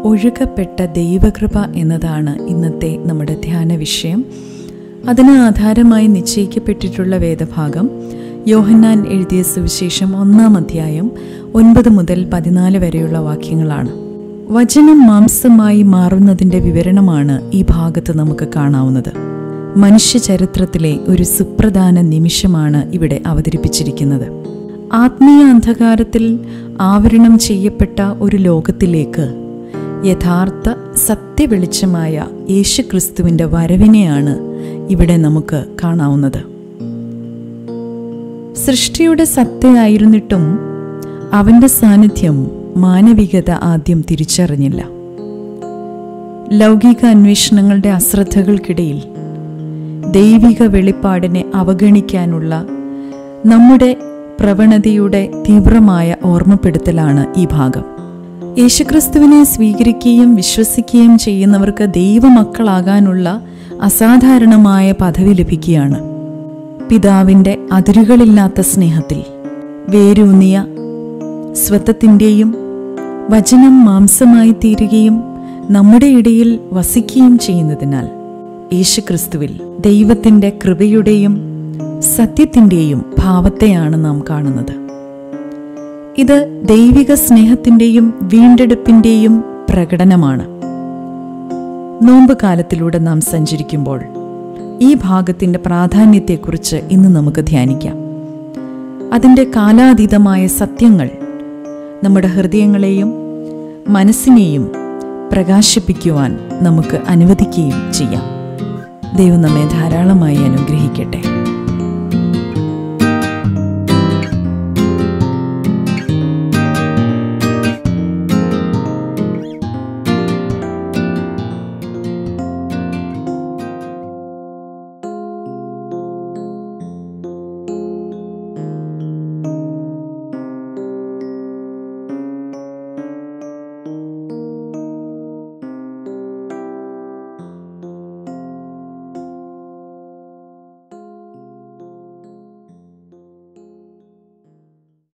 ഒഴുകപ്പെട്ട ദൈവകൃപ എന്നതാണ് ഇന്നത്തെ നമ്മുടെ ധ്യാന വിഷയം. അതിന് ആധാരമായി നിശ്ചയിക്കപ്പെട്ടിട്ടുള്ള വേദഭാഗം യോഹന്നാൻ എഴുതിയ സുവിശേഷം 1-ാം അധ്യായം 9 മുതൽ 14 വരെയുള്ള വാക്യങ്ങളാണ്. വചനം മാംസമായി മാറുന്നതിൻ്റെ വിവരണമാണ് ഈ ഭാഗത്ത് നമുക്ക് കാണാവുന്നത്. മനുഷ്യ ചരിത്രത്തിലെ ഒരു സുപ്രധാന നിമിഷമാണ് ഇവിടെ അവതരിപ്പിച്ചിരിക്കുന്നത്. ആത്മീയ അന്ധകാരത്തിൽ ആവരണം ചെയ്യപ്പെട്ട ഒരു ലോകത്തിലേക്ക് യഥാർത്ഥ സത്യവെളിച്ചമായ യേശുക്രിസ്തുവിൻ്റെ വരവിനെയാണ് ഇവിടെ നമുക്ക് കാണാവുന്നത്. സൃഷ്ടിയുടെ സത്തയായിരുന്നിട്ടും അവൻ്റെ സാന്നിധ്യം മാനവികത ആദ്യം തിരിച്ചറിഞ്ഞില്ല. ലൗകിക അന്വേഷണങ്ങളുടെ അശ്രദ്ധകൾക്കിടയിൽ ദൈവിക വെളിപ്പാടിനെ അവഗണിക്കാനുള്ള നമ്മുടെ പ്രവണതയുടെ തീവ്രമായ ഓർമ്മപ്പെടുത്തലാണ് ഈ ഭാഗം. യേശുക്രിസ്തുവിനെ സ്വീകരിക്കുകയും വിശ്വസിക്കുകയും ചെയ്യുന്നവർക്ക് ദൈവമക്കളാകാനുള്ള അസാധാരണമായ പദവി ലഭിക്കുകയാണ്. പിതാവിൻ്റെ അതിരുകളില്ലാത്ത സ്നേഹത്തിൽ വേരൂന്നിയ സ്വത്വത്തിൻ്റെയും വചനം മാംസമായി തീരുകയും നമ്മുടെ ഇടയിൽ വസിക്കുകയും ചെയ്യുന്നതിനാൽ യേശുക്രിസ്തുവിൽ ദൈവത്തിൻ്റെ കൃപയുടെയും സത്യത്തിൻ്റെയും ഭാവത്തെയാണ് നാം കാണുന്നത്. ഇത് ദൈവിക സ്നേഹത്തിൻ്റെയും വീണ്ടെടുപ്പിൻ്റെയും പ്രകടനമാണ്. നോമ്പ് കാലത്തിലൂടെ നാം സഞ്ചരിക്കുമ്പോൾ ഈ ഭാഗത്തിൻ്റെ പ്രാധാന്യത്തെക്കുറിച്ച് ഇന്ന് നമുക്ക് ധ്യാനിക്കാം. അതിൻ്റെ കാലാതീതമായ സത്യങ്ങൾ നമ്മുടെ ഹൃദയങ്ങളെയും മനസ്സിനെയും പ്രകാശിപ്പിക്കുവാൻ നമുക്ക് അനുവദിക്കുകയും ചെയ്യാം. ദൈവം നമ്മെ ധാരാളമായി അനുഗ്രഹിക്കട്ടെ.